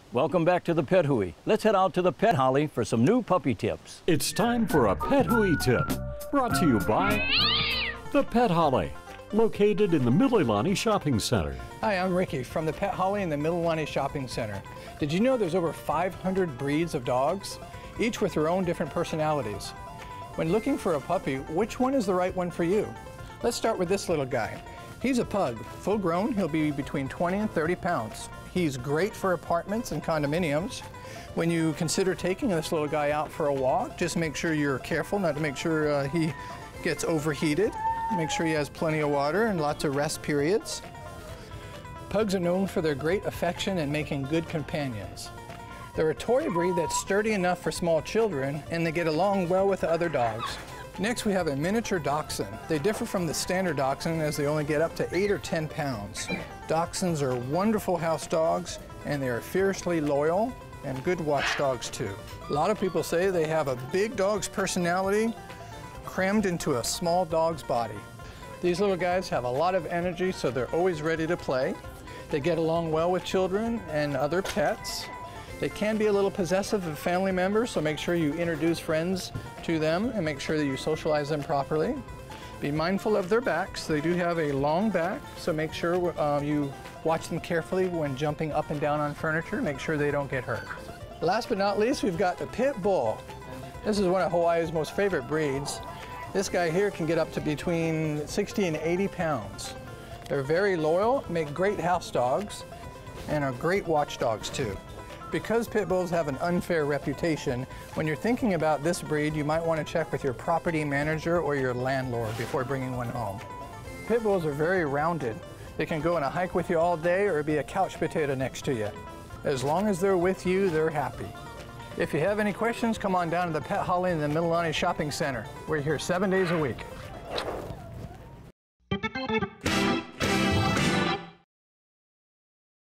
Welcome back to the Pet Hui. Let's head out to the Pet Holly for some new puppy tips. It's time for a Pet Hui tip, brought to you by the Pet Holly, located in the Mililani Shopping Center. Hi, I'm Ricky from the Pet Holly in the Mililani Shopping Center. Did you know there's over 500 breeds of dogs, each with their own different personalities? When looking for a puppy, which one is the right one for you? Let's start with this little guy. He's a pug. Full grown, he'll be between 20 and 30 pounds. He's great for apartments and condominiums. When you consider taking this little guy out for a walk, just make sure you're careful not to make sure he gets overheated. Make sure he has plenty of water and lots of rest periods. Pugs are known for their great affection and making good companions. They're a toy breed that's sturdy enough for small children, and they get along well with the other dogs. Next, we have a miniature dachshund. They differ from the standard dachshund as they only get up to 8 or 10 pounds. Dachshunds are wonderful house dogs, and they are fiercely loyal and good watchdogs too. A lot of people say they have a big dog's personality crammed into a small dog's body. These little guys have a lot of energy, so they're always ready to play. They get along well with children and other pets. They can be a little possessive of family members, so make sure you introduce friends to them and make sure that you socialize them properly. Be mindful of their backs. They do have a long back, so make sure you watch them carefully when jumping up and down on furniture. Make sure they don't get hurt. Last but not least, we've got the pit bull. This is one of Hawaii's most favorite breeds. This guy here can get up to between 60 and 80 pounds. They're very loyal, make great house dogs, and are great watchdogs too. Because pit bulls have an unfair reputation, when you're thinking about this breed, you might want to check with your property manager or your landlord before bringing one home. Pit bulls are very rounded. They can go on a hike with you all day or be a couch potato next to you. As long as they're with you, they're happy. If you have any questions, come on down to the Pet Holly in the Mililani Shopping Center. We're here 7 days a week.